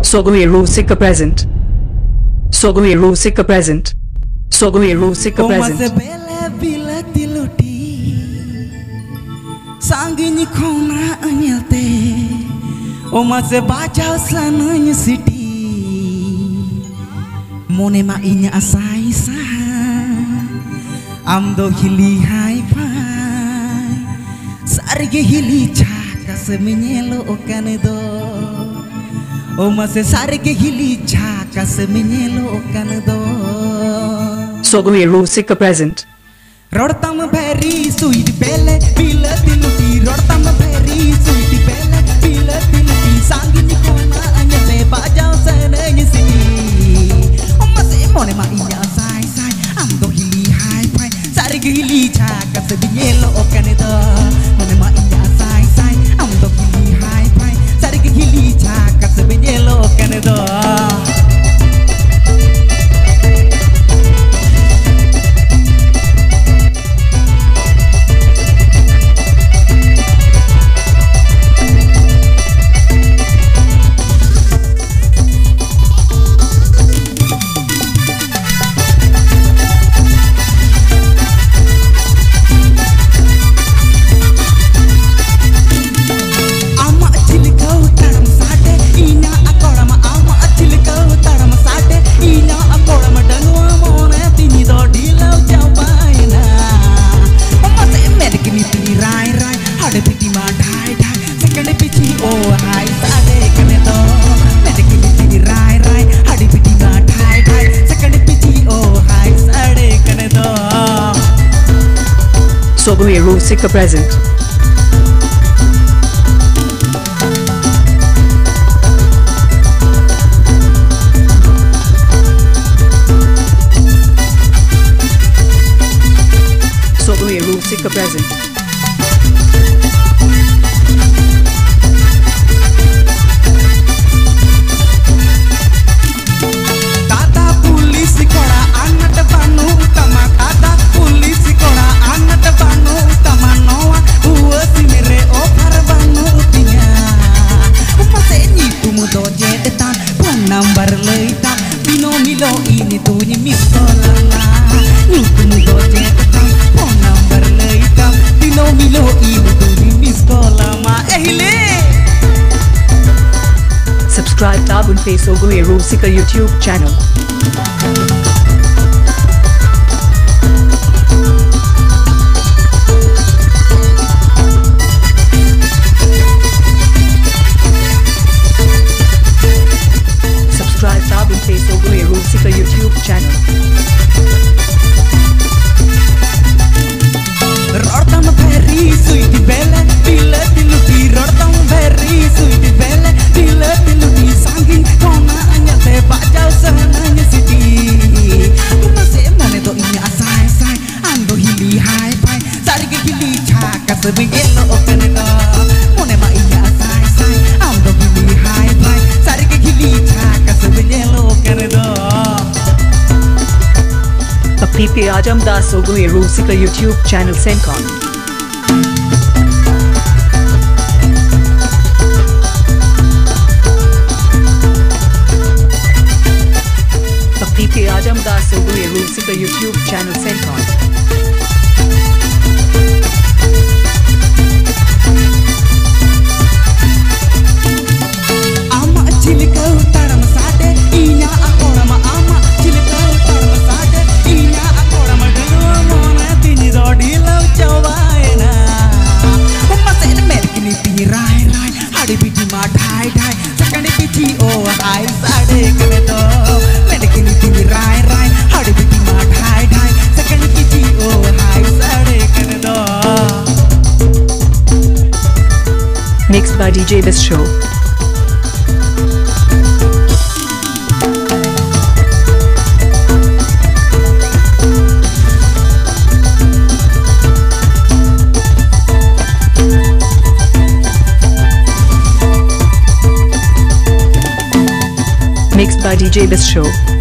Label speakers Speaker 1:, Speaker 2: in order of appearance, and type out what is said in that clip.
Speaker 1: Sogai Rusika present. Sogai Rusika present. Sogai Rusika present.
Speaker 2: Sanggini khona anyalte Oma se bajau sananya siti Mone ma inya asai sa Amdo hili hai pai Sarge hili chaka se menyelo okane do Oma se sarge hili chaka se menyelo okane do
Speaker 1: Sogai Rusika present.
Speaker 2: Rodtam very sweet pele pila tiluti rodtam very sweet pele pila tiluti sanggini khona anyate bajau sananya sini Oma se mone ma inya sai sai amdo hili hai pai sarge hili chaka se binyelo okane do mone ma inya sai sai amdo hili hai pai sarge hili chaka se binyelo okane do
Speaker 1: Sogai Rusika present. Sogai Rusika present. Subscribe dabung Sogai Rusika YouTube channel. Subscribe dabung Sogai Rusika YouTube channel.
Speaker 2: Rodtam very sweet belle pila tiluti rodtam very sweet belle pila tiluti sanggin khona anyate bajau sananya siti Uma se mane do inya asai sai ando hili hai pai sarge hili chaka se bingelo okane do mone ma inya asai sai ando hili hai pai sarge hili chaka se bingelo okane do
Speaker 1: PP Ajam Das Sogai Rusika YouTube channel Sencon. PP Ajam Das Sogai Rusika YouTube channel Sencon.
Speaker 2: Ama chilika taram sate inya akora ma ama chilika taram sate inya akora ma dalo mona tini rodi law chawaina Uma se merkini tini rai rai hadi piti ma dhai dhai sakane piti o hai sade kane do merkini tini rai rai hadi piti ma dhai dhai sakane piti o hai sade kane do
Speaker 1: Mixed by DJ Best Show. Mixed by DJ Best Show.